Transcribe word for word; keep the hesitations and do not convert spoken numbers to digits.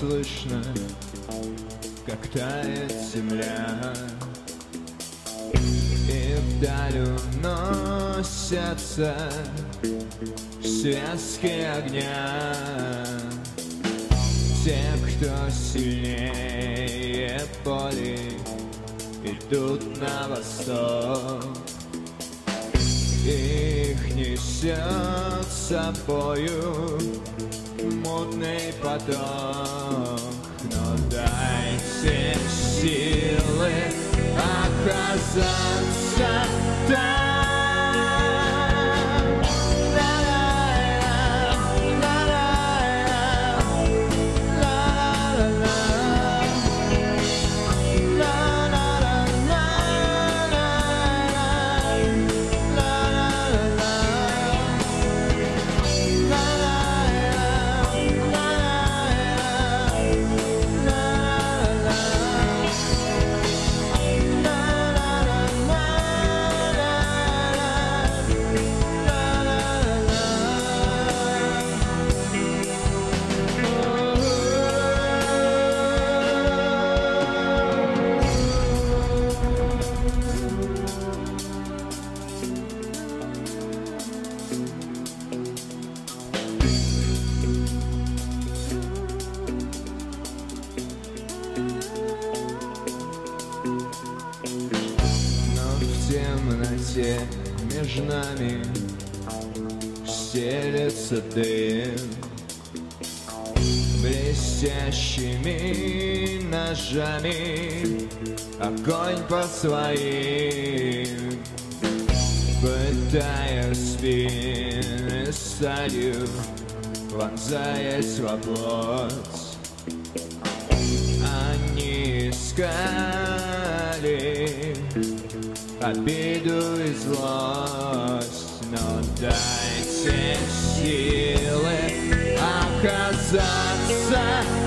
слышно, как тает земля, и вдаль уносятся связки огня. Те, кто сильнее боли, идут на восток. Их несет с собою мутный поток. Но дайте силы оказаться там. В темноте между нами стелется дым. Блестящими ножами огонь по своим, пытая спины сталью, вонзаясь в плоть. Они искали обиду и злость, но дайте силы оказаться